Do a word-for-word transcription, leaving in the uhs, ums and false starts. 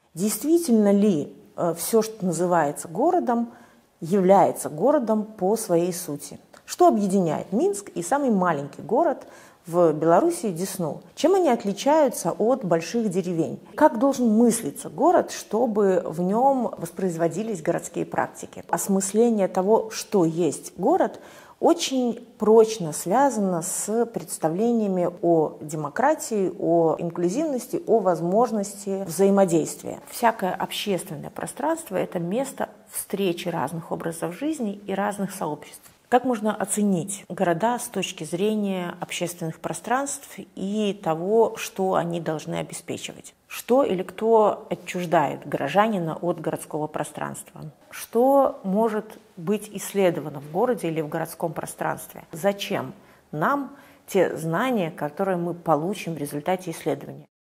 Действительно ли все, что называется городом, является городом по своей сути? Что объединяет Минск и самый маленький город в Беларуси Десну? Чем они отличаются от больших деревень? Как должен мыслиться город, чтобы в нем воспроизводились городские практики? Осмысление того, что есть город, очень прочно связано с представлениями о демократии, о инклюзивности, о возможности взаимодействия. Всякое общественное пространство – это место встречи разных образов жизни и разных сообществ. Как можно оценить города с точки зрения общественных пространств и того, что они должны обеспечивать? Что или кто отчуждает горожанина от городского пространства? Что может быть исследовано в городе или в городском пространстве? Зачем нам те знания, которые мы получим в результате исследования?